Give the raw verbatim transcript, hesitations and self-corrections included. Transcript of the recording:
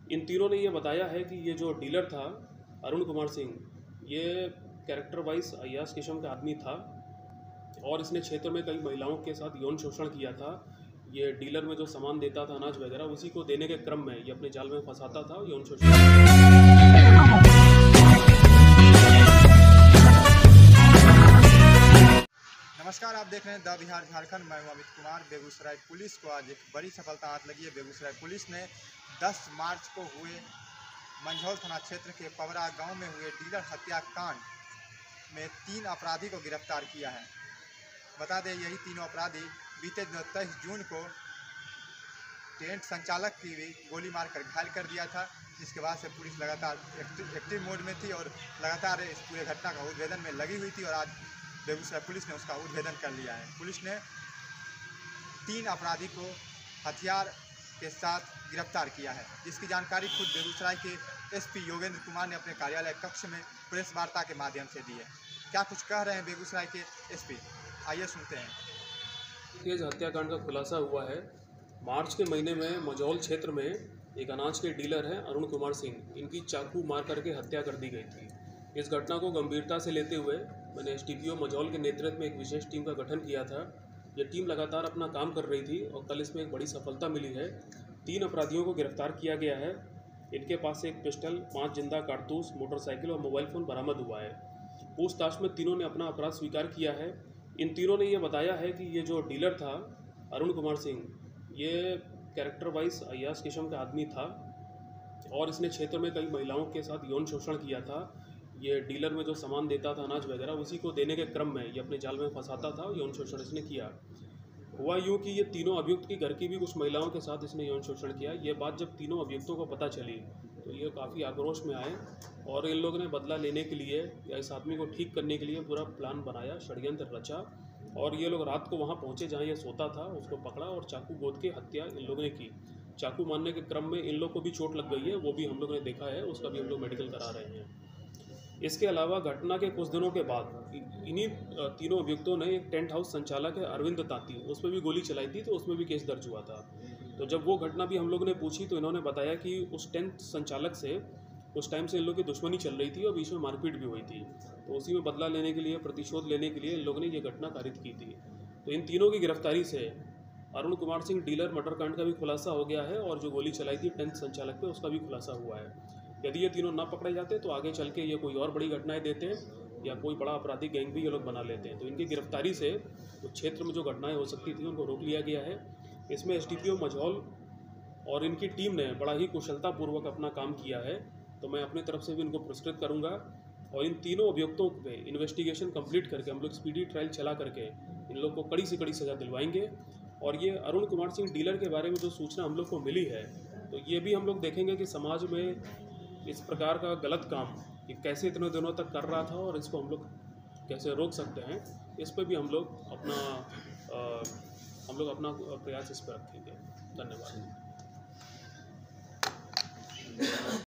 इन तीनों ने ये बताया है कि ये जो डीलर था अरुण कुमार सिंह, ये कैरेक्टर वाइज अय्याज किस्म का आदमी था और इसने क्षेत्र में कई महिलाओं के साथ यौन शोषण किया था। ये डीलर में जो सामान देता था अनाज वगैरह, उसी को देने के क्रम में ये अपने जाल में फंसाता था यौन शोषण। नमस्कार, आप देख रहे हैं द बिहार झारखंड। मैं हूं अमित कुमार। बेगूसराय पुलिस को आज एक बड़ी सफलता हाथ लगी है। बेगूसराय पुलिस ने दस मार्च को हुए मंझौल थाना क्षेत्र के पवरा गांव में हुए डीलर हत्याकांड में तीन अपराधी को गिरफ्तार किया है। बता दें, यही तीनों अपराधी बीते तेईस जून को टेंट संचालक की भी गोली मारकर घायल कर दिया था, जिसके बाद से पुलिस लगातार एक्टिव मोड में थी और लगातार इस पूरे घटना का उद्भेदन में लगी हुई थी और आज बेगूसराय पुलिस ने उसका उद्भेदन कर लिया है। पुलिस ने तीन अपराधी को हथियार के साथ गिरफ्तार किया है, जिसकी जानकारी खुद बेगूसराय के एसपी योगेंद्र कुमार ने अपने कार्यालय कक्ष में प्रेस वार्ता के माध्यम से दी है। क्या कुछ कह रहे हैं बेगूसराय के एसपी, आइए सुनते हैं। ये हत्याकांड का खुलासा हुआ है। मार्च के महीने में मझौल क्षेत्र में एक अनाज के डीलर हैं अरुण कुमार सिंह, इनकी चाकू मार करके हत्या कर दी गई थी। इस घटना को गंभीरता से लेते हुए मैंने एसडीपीओ मझौल के नेतृत्व में एक विशेष टीम का गठन किया था। यह टीम लगातार अपना काम कर रही थी और कल इसमें एक बड़ी सफलता मिली है। तीन अपराधियों को गिरफ्तार किया गया है। इनके पास से एक पिस्टल, पाँच जिंदा कारतूस, मोटरसाइकिल और मोबाइल फ़ोन बरामद हुआ है। पूछताछ में तीनों ने अपना अपराध स्वीकार किया है। इन तीनों ने यह बताया है कि ये जो डीलर था अरुण कुमार सिंह, ये कैरेक्टर वाइज अय्याज किस्म का आदमी था और इसने क्षेत्र में कई महिलाओं के साथ यौन शोषण किया था। ये डीलर में जो सामान देता था अनाज वगैरह, उसी को देने के क्रम में ये अपने जाल में फंसाता था। यौन शोषण इसने किया। हुआ यूँ कि ये तीनों अभियुक्त की घर की भी कुछ महिलाओं के साथ इसने यौन शोषण किया। ये बात जब तीनों अभियुक्तों को पता चली तो ये काफ़ी आक्रोश में आए और इन लोगों ने बदला लेने के लिए या इस आदमी को ठीक करने के लिए पूरा प्लान बनाया, षड्यंत्र रचा और ये लोग रात को वहाँ पहुँचे जहाँ ये सोता था, उसको पकड़ा और चाकू गोद के हत्या इन लोगों ने की। चाकू मारने के क्रम में इन लोग को भी चोट लग गई है, वो भी हम लोगों ने देखा है, उसका भी हम लोग मेडिकल करा रहे हैं। इसके अलावा घटना के कुछ दिनों के बाद इन्हीं तीनों अभियुक्तों ने एक टेंट हाउस संचालक है अरविंद ताती, उस पर भी गोली चलाई थी, तो उसमें भी केस दर्ज हुआ था। तो जब वो घटना भी हम लोगों ने पूछी तो इन्होंने बताया कि उस टेंट संचालक से उस टाइम से इन लोगों की दुश्मनी चल रही थी और बीच में मारपीट भी हुई थी। तो उसी में बदला लेने के लिए, प्रतिशोध लेने के लिए इन लोगों ने ये घटना कारित की थी। तो इन तीनों की गिरफ्तारी से अरुण कुमार सिंह डीलर मर्डर कांड का भी खुलासा हो गया है और जो गोली चलाई थी टेंट संचालक पे, उसका भी खुलासा हुआ है। यदि ये तीनों ना पकड़े जाते तो आगे चल के ये कोई और बड़ी घटनाएं देते हैं या कोई बड़ा आपराधिक गैंग भी ये लोग बना लेते हैं। तो इनकी गिरफ्तारी से तो क्षेत्र में जो घटनाएं हो सकती थी उनको रोक लिया गया है। इसमें एसडीपीओ मझौल और इनकी टीम ने बड़ा ही कुशलतापूर्वक अपना काम किया है। तो मैं अपनी तरफ से भी इनको पुरस्कृत करूँगा और इन तीनों अभियुक्तों पे इन्वेस्टिगेशन कंप्लीट करके हम लोग स्पीडी ट्रायल चला करके इन लोग को कड़ी से कड़ी सज़ा दिलवाएंगे। और ये अरुण कुमार सिंह डीलर के बारे में जो सूचना हम लोग को मिली है, तो ये भी हम लोग देखेंगे कि समाज में इस प्रकार का गलत काम ये कैसे इतने दिनों तक कर रहा था और इसको हम लोग कैसे रोक सकते हैं, इस पर भी हम लोग अपना आ, हम लोग अपना प्रयास इस पर रखेंगे। धन्यवाद।